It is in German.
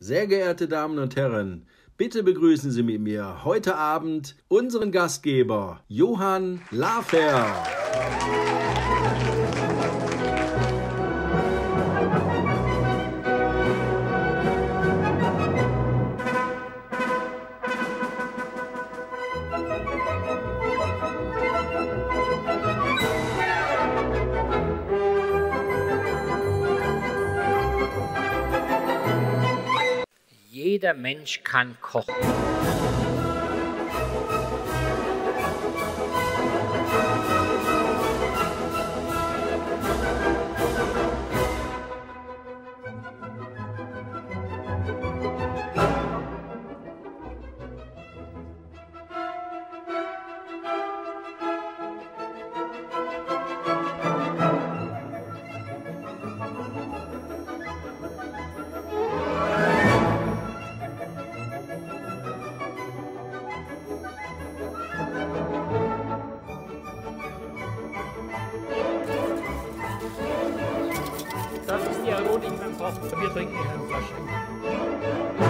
Sehr geehrte Damen und Herren, bitte begrüßen Sie mit mir heute Abend unseren Gastgeber Johann Lafer. Jeder Mensch kann kochen. Das ist die Erotik beim Kochen. Wir trinken eine Flasche.